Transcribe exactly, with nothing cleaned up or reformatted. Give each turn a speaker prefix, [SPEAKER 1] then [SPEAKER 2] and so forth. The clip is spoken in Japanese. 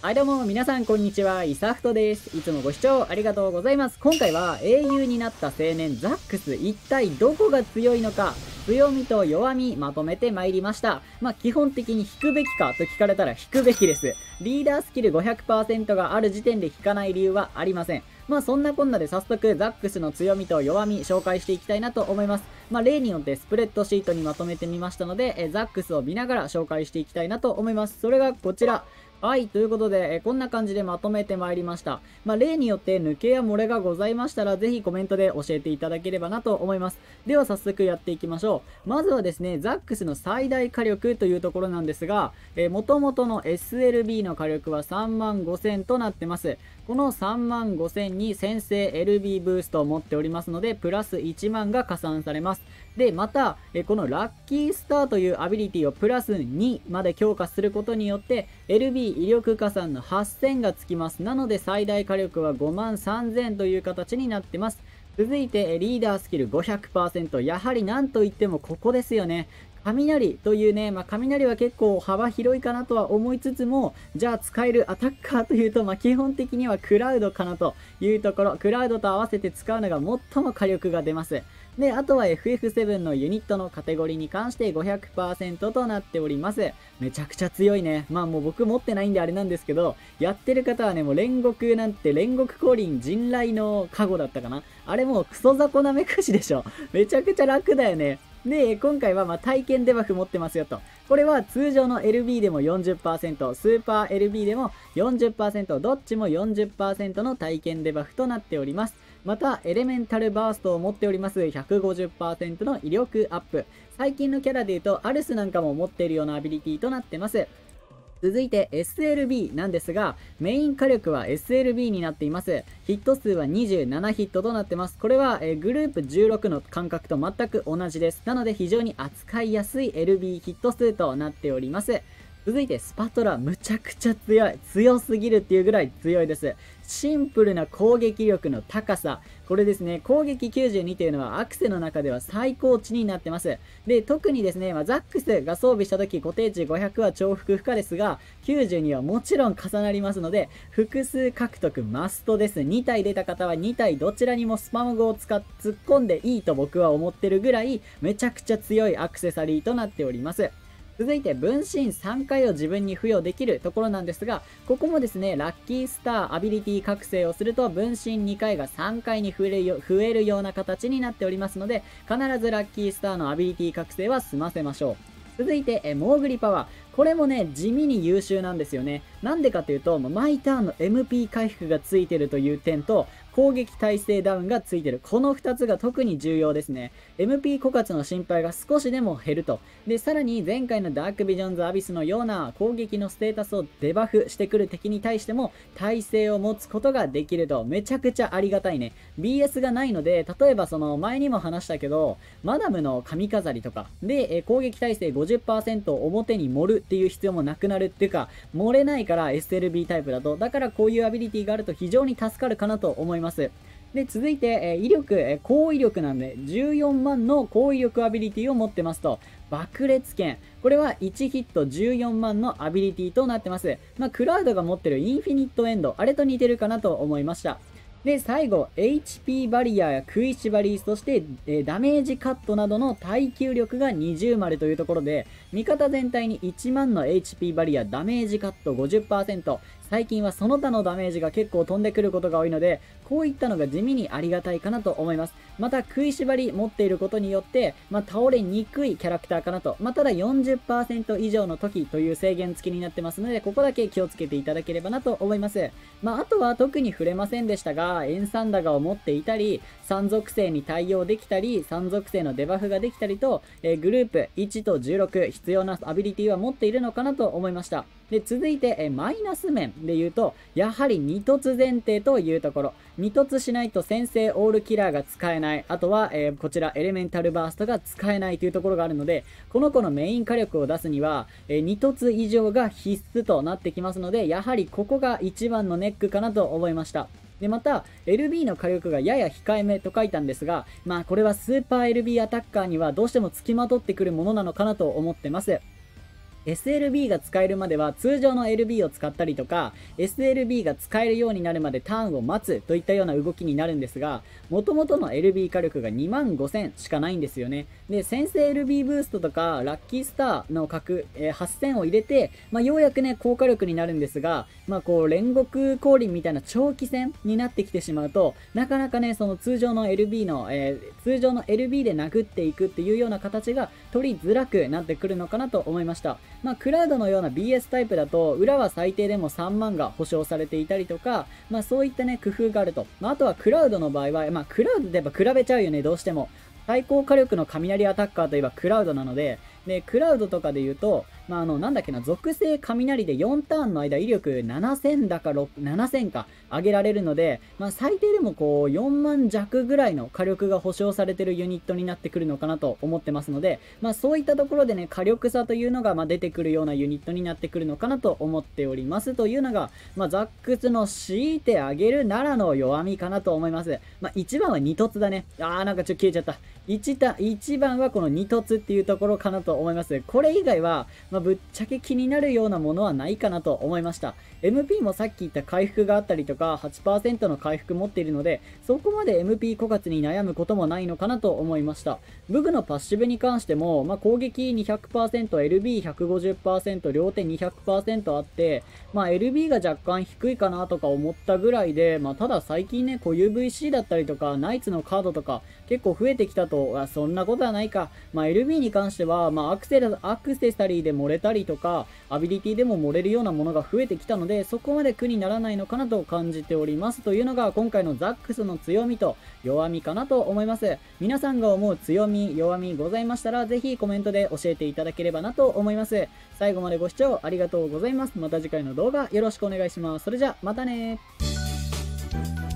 [SPEAKER 1] はいどうも皆さんこんにちは、イサフトです。いつもご視聴ありがとうございます。今回は英雄になった青年ザックス、一体どこが強いのか、強みと弱みまとめてまいりました。まあ基本的に引くべきかと聞かれたら引くべきです。リーダースキル ごひゃくパーセント がある時点で引かない理由はありません。まあそんなこんなで早速ザックスの強みと弱み紹介していきたいなと思います。まあ例によってスプレッドシートにまとめてみましたので、えザックスを見ながら紹介していきたいなと思います。それがこちら。はい、ということで、えこんな感じでまとめてまいりました。まあ、例によって抜けや漏れがございましたら、ぜひコメントで教えていただければなと思います。では早速やっていきましょう。まずはですね、ザックスの最大火力というところなんですが、えー、元々の エスエルビー の火力はさんまんごせんとなってます。このさんまんごせんに先制 エルビー ブーストを持っておりますので、プラスいちまんが加算されます。で、また、えこのラッキースターというアビリティをプラスにまで強化することによって、エルビー 威力加算のはっせんがつきます。なので、最大火力はごまんさんぜんという形になってます。続いて、リーダースキル ごひゃくパーセント。やはり何といってもここですよね。雷というね、まあ、雷は結構幅広いかなとは思いつつも、じゃあ使えるアタッカーというと、まあ、基本的にはクラウドかなというところ、クラウドと合わせて使うのが最も火力が出ます。で、あとは エフエフセブン のユニットのカテゴリーに関して ごひゃくパーセント となっております。めちゃくちゃ強いね。まあもう僕持ってないんであれなんですけど、やってる方はね、もう煉獄なんて煉獄降臨陣雷の加護だったかな。あれもうクソ雑魚なめくじでしょ。めちゃくちゃ楽だよね。で、今回はまあ体験デバフ持ってますよと。これは通常の エルビー でも よんじゅっパーセント、スーパー エルビー でも よんじゅっパーセント、どっちも よんじゅっパーセント の体験デバフとなっております。また、エレメンタルバーストを持っております ひゃくごじゅっパーセント の威力アップ。最近のキャラで言うと、アルスなんかも持っているようなアビリティとなってます。続いて エスエルビー なんですが、メイン火力は エスエルビー になっています。ヒット数はにじゅうななヒットとなってます。これは、えー、グループじゅうろくの感覚と全く同じです。なので非常に扱いやすい エルビー ヒット数となっております。続いてスパトラ、むちゃくちゃ強い。強すぎるっていうぐらい強いです。シンプルな攻撃力の高さ。これですね、攻撃きゅうじゅうにというのはアクセの中では最高値になってます。で、特にですね、まあ、ザックスが装備した時固定値ごひゃくは重複不可ですが、きゅうじゅうにはもちろん重なりますので、複数獲得マストです。に体出た方はに体どちらにもスパム語を使っ突っ込んでいいと僕は思ってるぐらい、めちゃくちゃ強いアクセサリーとなっております。続いて分身さんかいを自分に付与できるところなんですが、ここもですね、ラッキースターアビリティ覚醒をすると分身にかいがさんかいに増えるよ増えるような形になっておりますので、必ずラッキースターのアビリティ覚醒は済ませましょう。続いて、えモーグリパワー。これもね、地味に優秀なんですよね。なんでかというと、毎ターンの エムピー 回復がついてるという点と、攻撃耐性ダウンがついてる。このふたつが特に重要ですね。エムピー 枯渇の心配が少しでも減ると。で、さらに前回のダークビジョンズアビスのような攻撃のステータスをデバフしてくる敵に対しても耐性を持つことができると。めちゃくちゃありがたいね。ビーエス がないので、例えばその前にも話したけど、マダムの髪飾りとかで、え攻撃耐性 ごじゅっパーセント を表に盛るっていう必要もなくなるっていうか、盛れないから エスエルビー タイプだと。だからこういうアビリティがあると非常に助かるかなと思います。で、続いて、えー、威力、えー、高威力なんで、じゅうよんまんの高威力アビリティを持ってますと、爆裂剣。これはいちヒットじゅうよんまんのアビリティとなってます。まあ、クラウドが持ってるインフィニットエンド、あれと似てるかなと思いました。で、最後、エイチピー バリアや食いしばり、そして、えー、ダメージカットなどの耐久力がにじゅう丸というところで、味方全体にいちまんの エイチピー バリア、ダメージカット ごじゅっパーセント、最近はその他のダメージが結構飛んでくることが多いので、こういったのが地味にありがたいかなと思います。また、食いしばり持っていることによって、まあ、倒れにくいキャラクターかなと。まあ、ただ よんじゅっパーセント 以上の時という制限付きになってますので、ここだけ気をつけていただければなと思います。まあ、あとは特に触れませんでしたが、エンサンダガを持っていたり、さん属性に対応できたり、さん属性のデバフができたりと、えー、グループいちとじゅうろく必要なアビリティは持っているのかなと思いました。で、続いて、えマイナス面で言うと、やはりに凸前提というところ。に凸しないと先制オールキラーが使えない。あとは、えー、こちらエレメンタルバーストが使えないというところがあるので、この子のメイン火力を出すには、えー、に凸以上が必須となってきますので、やはりここが一番のネックかなと思いました。で、また、エルビー の火力がやや控えめと書いたんですが、まあこれはスーパー エルビー アタッカーにはどうしても付きまとってくるものなのかなと思ってます。 エスエルビー が使えるまでは通常の エルビー を使ったりとか エスエルビー が使えるようになるまでターンを待つといったような動きになるんですが、元々の エルビー 火力がにまんごせんしかないんですよね。で、先制 エルビー ブーストとかラッキースターの角、えー、はっせんを入れて、まあ、ようやくね高火力になるんですが、まあ、こう煉獄降臨みたいな長期戦になってきてしまうと、なかなかねその通常の エルビー の、えー、通常の エルビー で殴っていくっていうような形が取りづらくなってくるのかなと思いました。まあ、クラウドのような ビーエス タイプだと裏は最低でもさんまんが保証されていたりとか、まあ、そういったね工夫があると。まあ、あとはクラウドの場合は、まあ、クラウドでやっぱ比べちゃうよね、どうしても。最高火力の雷アタッカーといえばクラウドなので、で、クラウドとかで言うと、まあ、あの、なんだっけな、属性雷でよんターンの間威力ななせんだかななせんか上げられるので、まあ、最低でもこう、よんまん弱ぐらいの火力が保証されてるユニットになってくるのかなと思ってますので、まあ、そういったところでね、火力差というのが、まあ、出てくるようなユニットになってくるのかなと思っておりますというのが、まあ、ザックスの強いてあげるならの弱みかなと思います。まあ、いちばんはに凸だね。あー、なんかちょっと消えちゃった。1, たいちばんはこのに凸っていうところかなと思います。これ以外は、まあ、ぶっちゃけ気になるようなものはないかなと思いました。エムピー もさっき言った回復があったりとか はちパーセント の回復持っているので、そこまで エムピー 枯渇に悩むこともないのかなと思いました。ブグのパッシブに関しても、まあ、攻撃 にひゃくパーセント、エルビーひゃくごじゅっパーセント、両手 にひゃくパーセント あって、まあ、エルビー が若干低いかなとか思ったぐらいで、まあ、ただ最近ね、こう ユーブイシー だったりとか、ナイツのカードとか結構増えてきたと、あ、そんなことはないか。まあ、エルビー に関しては、まあ、アクセラアクセサリーで漏れたりとか、アビリティでも漏れるようなものが増えてきたので、そこまで苦にならないのかなと感じておりますというのが、今回のザックスの強みと弱みかなと思います。皆さんが思う強み、弱みございましたら、ぜひコメントで教えていただければなと思います。最後までご視聴ありがとうございます。また次回の動画よろしくお願いします。それじゃ、またねー。